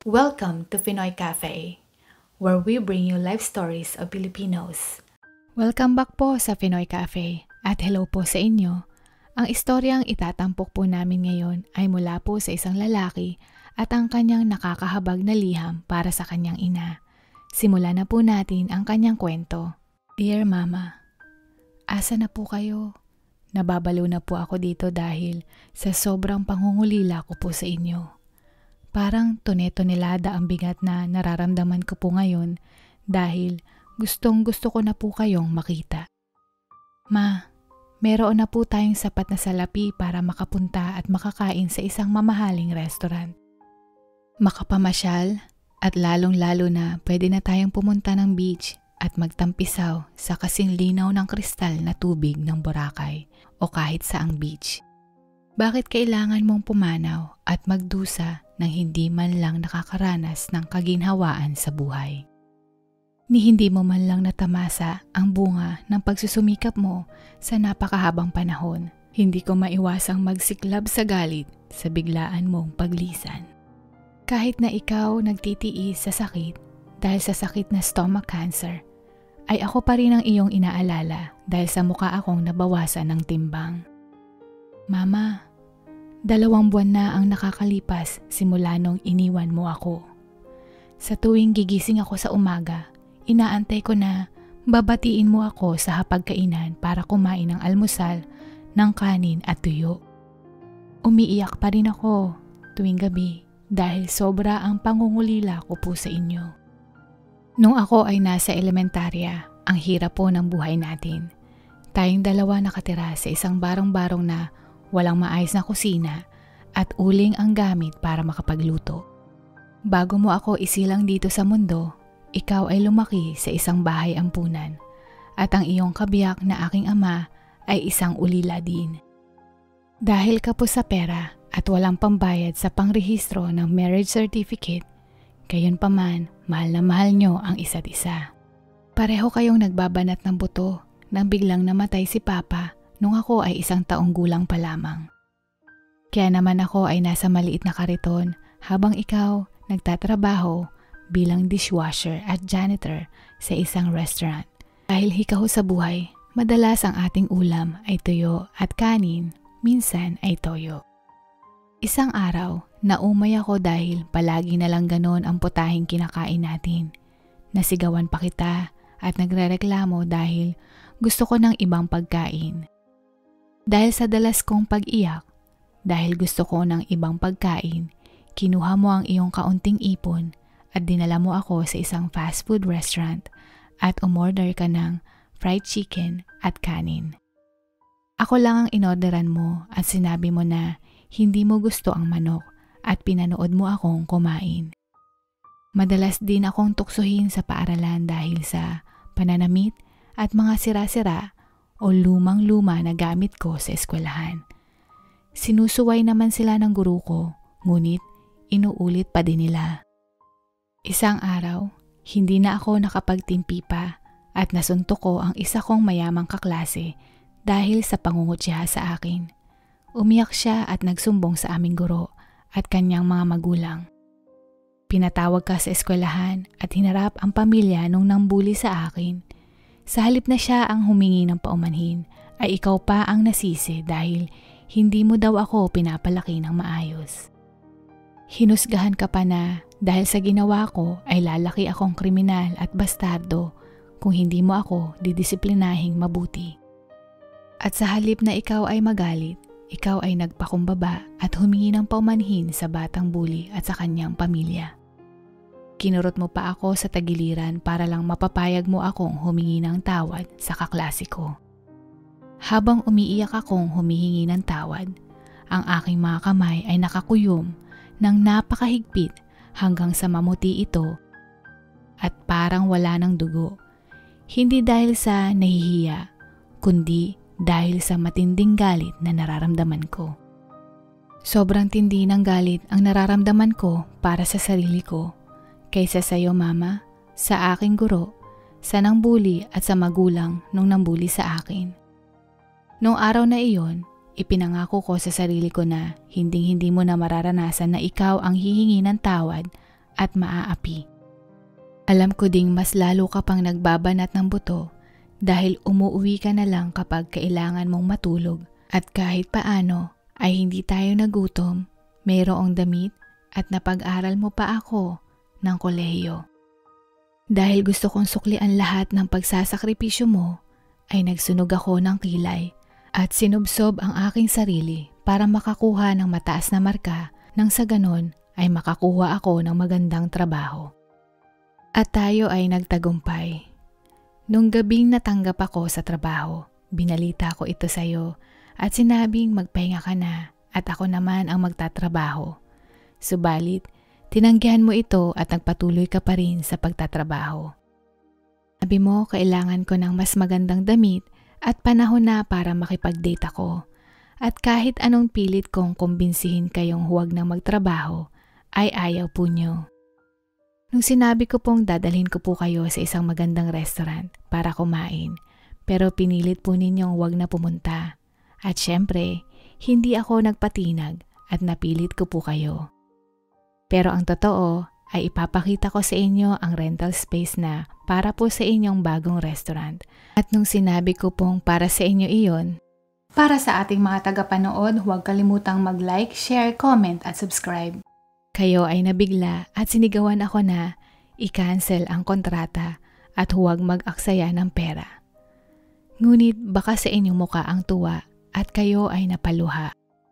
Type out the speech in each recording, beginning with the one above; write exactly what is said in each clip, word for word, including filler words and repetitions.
Welcome to Pinoy Cafe, where we bring you life stories of Filipinos. Welcome back po sa Pinoy Cafe at hello po sa inyo. Ang istoryang itatampok po namin ngayon ay mula po sa isang lalaki at ang kanyang nakakahabag na liham para sa kanyang ina. Simulan na po natin ang kanyang kwento. Dear Mama, asa na po kayo? Nababalo na po ako dito dahil sa sobrang pangungulila ko po sa inyo. Parang tone-tonelada ang bigat na nararamdaman ko po ngayon dahil gustong gusto ko na po kayong makita. Ma, meron na po tayong sapat na salapi para makapunta at makakain sa isang mamahaling restaurant. Makapamasyal at lalong-lalo na pwede na tayong pumunta ng beach at magtampisaw sa kasing linaw ng kristal na tubig ng Boracay o kahit saang beach. Bakit kailangan mong pumanaw at magdusa nang hindi man lang nakakaranas ng kaginhawaan sa buhay? Ni hindi mo man lang natamasa ang bunga ng pagsusumikap mo sa napakahabang panahon, hindi ko maiwasang magsiklab sa galit sa biglaan mong paglisan. Kahit na ikaw nagtitiis sa sakit dahil sa sakit na stomach cancer, ay ako pa rin ang iyong inaalala dahil sa mukha akong nabawasan ng timbang. Mama, dalawang buwan na ang nakakalipas simula nung iniwan mo ako. Sa tuwing gigising ako sa umaga, inaantay ko na babatiin mo ako sa hapagkainan para kumain ng almusal, ng kanin at tuyo. Umiiyak pa rin ako tuwing gabi dahil sobra ang pangungulila ko po sa inyo. Nung ako ay nasa elementarya, ang hirap po ng buhay natin. Tayong dalawa nakatira sa isang barong-barong na walang maayos na kusina at uling ang gamit para makapagluto. Bago mo ako isilang dito sa mundo, ikaw ay lumaki sa isang bahay ampunan at ang iyong kabiyak na aking ama ay isang ulila din. Dahil kapos sa pera at walang pambayad sa pangrehistro ng marriage certificate, gayon pa man, mahal na mahal nyo ang isa't isa. Pareho kayong nagbabanat ng buto nang biglang namatay si Papa nung ako ay isang taong gulang pa lamang. Kaya naman ako ay nasa maliit na kariton habang ikaw nagtatrabaho bilang dishwasher at janitor sa isang restaurant. Dahil hikaho sa buhay, madalas ang ating ulam ay tuyo at kanin, minsan ay toyo. Isang araw, naumay ako dahil palagi na lang ganon ang putahing kinakain natin. Nasigawan pa kita at nagrereklamo dahil gusto ko ng ibang pagkain. Dahil sa dalas kong pag-iyak, dahil gusto ko ng ibang pagkain, kinuha mo ang iyong kaunting ipon at dinala mo ako sa isang fast food restaurant at umorder ka ng fried chicken at kanin. Ako lang ang inorderan mo at sinabi mo na hindi mo gusto ang manok at pinanood mo akong kumain. Madalas din akong tuksohin sa paaralan dahil sa pananamit at mga sira-sira o lumang-luma na gamit ko sa eskwelahan. Sinusuway naman sila ng guru ko, ngunit inuulit pa din nila. Isang araw, hindi na ako nakapagtimpi pa at nasuntok ko ang isa kong mayamang kaklase dahil sa pangungutya sa akin. Umiyak siya at nagsumbong sa aming guro at kanyang mga magulang. Pinatawag ka sa eskwelahan at hinarap ang pamilya nung nambuli sa akin. Sa halip na siya ang humingi ng paumanhin, ay ikaw pa ang nasisi dahil hindi mo daw ako pinapalaki ng maayos. Hinusgahan ka pa na dahil sa ginawa ko ay lalaki akong kriminal at bastardo kung hindi mo ako didisiplinahing mabuti. At sa halip na ikaw ay magalit, ikaw ay nagpakumbaba at humingi ng paumanhin sa batang bully at sa kanyang pamilya. Kinurot mo pa ako sa tagiliran para lang mapapayag mo akong humingi ng tawad sa kaklase ko. Habang umiiyak akong humihingi ng tawad, ang aking mga kamay ay nakakuyom ng napakahigpit hanggang sa mamuti ito at parang wala ng dugo. Hindi dahil sa nahihiya, kundi dahil sa matinding galit na nararamdaman ko. Sobrang tindi ng galit ang nararamdaman ko para sa sarili ko. Kaysa sa iyo, Mama, sa aking guro, sa nangbuli at sa magulang nung nambuli sa akin. Noong araw na iyon, ipinangako ko sa sarili ko na hinding-hindi mo na mararanasan na ikaw ang hihingi ng tawad at maaapi. Alam ko ding mas lalo ka pang nagbabanat ng buto dahil umuwi ka na lang kapag kailangan mong matulog at kahit paano ay hindi tayo nagutom, mayroong damit at napag-aral mo pa ako ng kolehiyo. Dahil gusto kong suklian lahat ng pagsasakripisyo mo, ay nagsunog ako ng kilay at sinubsob ang aking sarili para makakuha ng mataas na marka nang sa ganon ay makakuha ako ng magandang trabaho. At tayo ay nagtagumpay. Nung gabing natanggap ako sa trabaho, binalita ko ito sa iyo at sinabing magpahinga ka na at ako naman ang magtatrabaho. Subalit, tinanggihan mo ito at nagpatuloy ka pa rin sa pagtatrabaho. Sabi mo kailangan ko ng mas magandang damit at panahon na para makipag-date ako. At kahit anong pilit kong kumbinsihin kayong huwag nang magtrabaho, ay ayaw po nyo. Nung sinabi ko pong dadalhin ko po kayo sa isang magandang restaurant para kumain, pero pinilit po ninyong huwag na pumunta. At syempre, hindi ako nagpatinag at napilit ko po kayo. Pero ang totoo ay ipapakita ko sa inyo ang rental space na para po sa inyong bagong restaurant. At nung sinabi ko pong para sa inyo iyon, para sa ating mga tagapanood, huwag kalimutang mag-like, share, comment at subscribe. Kayo ay nabigla at sinigawan ako na i-cancel ang kontrata at huwag mag-aksaya ng pera. Ngunit baka sa inyong muka ang tuwa at kayo ay napaluha.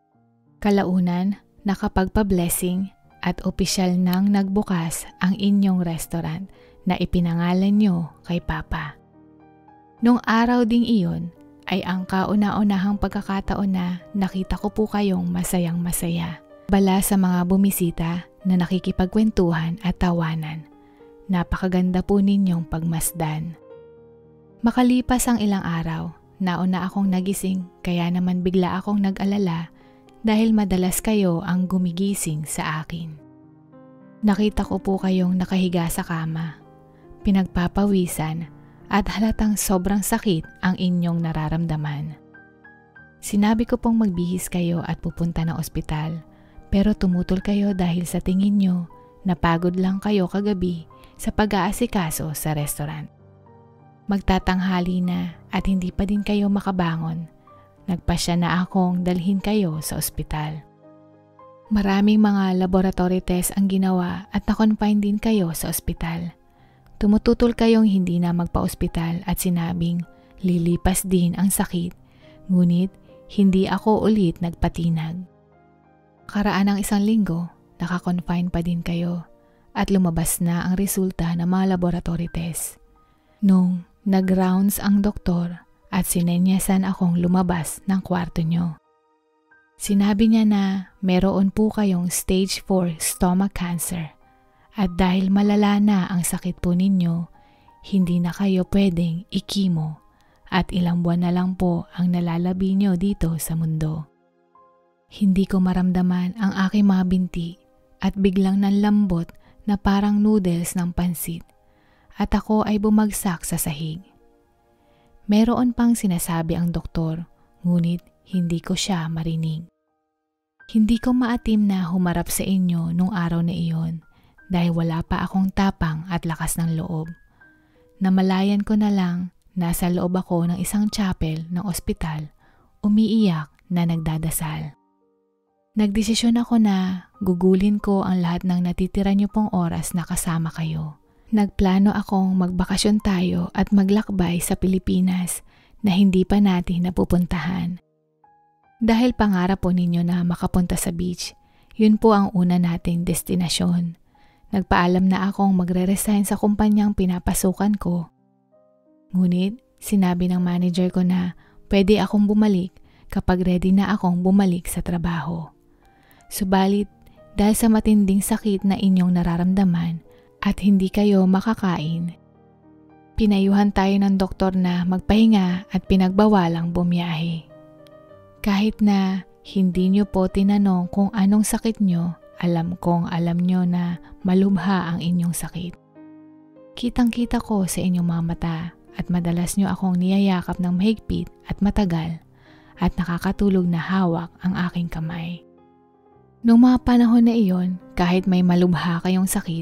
Kalaunan, nakapagpa-blessing at opisyal nang nagbukas ang inyong restaurant na ipinangalan nyo kay Papa. Nung araw ding iyon ay ang kauna-unahang pagkakataon na nakita ko po kayong masayang masaya. Bala sa mga bumisita na nakikipagkwentuhan at tawanan. Napakaganda po ninyong pagmasdan. Makalipas ang ilang araw, nauna akong nagising kaya naman bigla akong nag-alala dahil madalas kayo ang gumigising sa akin. Nakita ko po kayong nakahiga sa kama, pinagpapawisan at halatang sobrang sakit ang inyong nararamdaman. Sinabi ko pong magbihis kayo at pupunta ng ospital. Pero tumutol kayo dahil sa tingin nyo napagod lang kayo kagabi sa pag-aasikaso sa restaurant. Magtatanghali na at hindi pa din kayo makabangon. Nagpasya na akong dalhin kayo sa ospital. Maraming mga laboratory test ang ginawa at na-confine din kayo sa ospital. Tumututol kayong hindi na magpa-ospital at sinabing lilipas din ang sakit, ngunit hindi ako ulit nagpatinag. Karaan ng isang linggo, naka-confine pa din kayo at lumabas na ang resulta ng mga laboratory test. Nung nag-rounds ang doktor at sinenyasan akong lumabas ng kwarto nyo. Sinabi niya na meron po kayong stage four stomach cancer at dahil malala na ang sakit po ninyo, hindi na kayo pwedeng ikimo at ilang buwan na lang po ang nalalabi nyo dito sa mundo. Hindi ko maramdaman ang aking mga binti at biglang nanlambot na parang noodles ng pansit at ako ay bumagsak sa sahig. Meron pang sinasabi ang doktor, ngunit hindi ko siya marinig. Hindi ko maatim na humarap sa inyo nung araw na iyon dahil wala pa akong tapang at lakas ng loob. Namalayan ko na lang nasa loob ako ng isang chapel ng ospital, umiiyak na nagdadasal. Nagdesisyon ako na gugulin ko ang lahat ng natitira niyo pong oras na kasama kayo. Nagplano akong magbakasyon tayo at maglakbay sa Pilipinas na hindi pa natin napupuntahan. Dahil pangarap po ninyo na makapunta sa beach, yun po ang una nating destinasyon. Nagpaalam na akong magre-resign sa kumpanyang pinapasukan ko. Ngunit sinabi ng manager ko na pwede akong bumalik kapag ready na akong bumalik sa trabaho. Subalit, dahil sa matinding sakit na inyong nararamdaman at hindi kayo makakain, pinayuhan tayo ng doktor na magpahinga at pinagbawalang bumiyahe. Kahit na hindi nyo po tinanong kung anong sakit nyo, alam kong alam nyo na malubha ang inyong sakit. Kitang-kita ko sa inyong mga mata at madalas nyo akong niyayakap ng mahigpit at matagal at nakakatulog na hawak ang aking kamay. Noong mga panahon na iyon, kahit may malubha kayong sakit,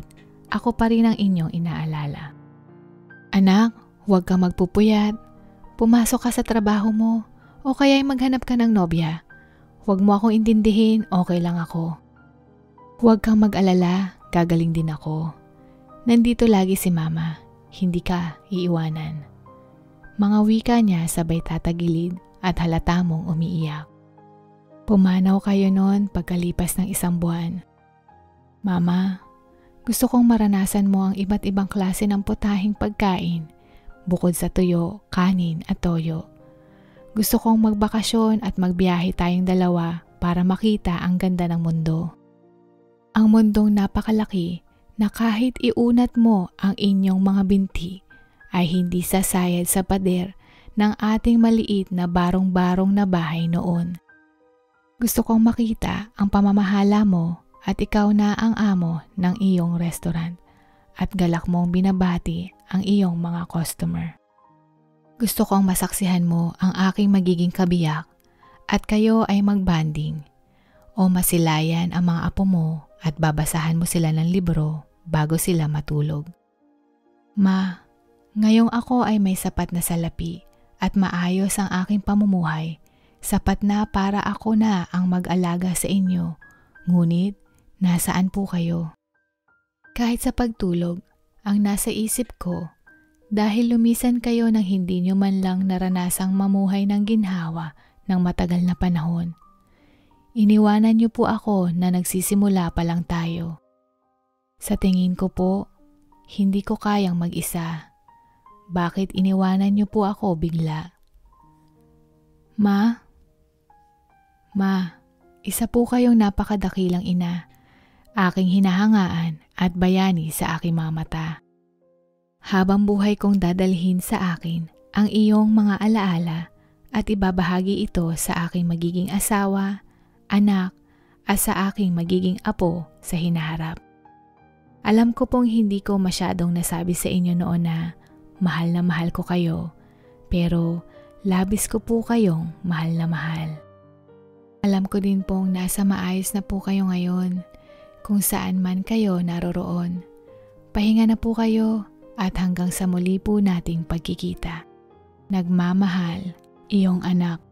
ako pa rin ang inyong inaalala. Anak, huwag kang magpupuyat. Pumasok ka sa trabaho mo o kaya'y maghanap ka ng nobya. Huwag mo akong intindihin, okay lang ako. Huwag kang mag-alala, gagaling din ako. Nandito lagi si Mama, hindi ka iiwanan. Mga wika niya sabay tatagilid at halata mong umiiyak. Pumanaw kayo noon pagkalipas ng isang buwan. Mama, gusto kong maranasan mo ang iba't ibang klase ng putahing pagkain, bukod sa tuyo, kanin at toyo. Gusto kong magbakasyon at magbiyahe tayong dalawa para makita ang ganda ng mundo. Ang mundong napakalaki na kahit iunat mo ang inyong mga binti ay hindi sasayad sa pader ng ating maliit na barong-barong na bahay noon. Gusto kong makita ang pamamahala mo at ikaw na ang amo ng iyong restaurant at galak mong binabati ang iyong mga customer. Gusto kong masaksihan mo ang aking magiging kabiyak at kayo ay magbanding o masilayan ang mga apo mo at babasahan mo sila ng libro bago sila matulog. Ma, ngayong ako ay may sapat na salapi at maayos ang aking pamumuhay, sapat na para ako na ang mag-alaga sa inyo, ngunit nasaan po kayo? Kahit sa pagtulog, ang nasa isip ko, dahil lumisan kayo nang hindi nyo man lang naranasang mamuhay ng ginhawa ng matagal na panahon. Iniwanan nyo po ako na nagsisimula pa lang tayo. Sa tingin ko po, hindi ko kayang mag-isa. Bakit iniwanan nyo po ako bigla? Ma? Ma, isa po kayong napakadakilang ina. Aking hinahangaan at bayani sa aking mga mata. Habang buhay kong dadalhin sa akin ang iyong mga alaala at ibabahagi ito sa aking magiging asawa, anak at sa aking magiging apo sa hinaharap. Alam ko pong hindi ko masyadong nasabi sa inyo noon na mahal na mahal ko kayo, pero labis ko po kayong mahal na mahal. Alam ko din pong nasa maayos na po kayo ngayon. Kung saan man kayo naroroon, pahinga na po kayo at hanggang sa muli po nating pagkikita. Nagmamahal, iyong anak.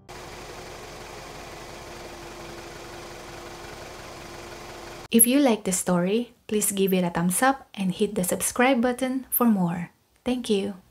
If you like the story, please give it a thumbs up and hit the subscribe button for more. Thank you.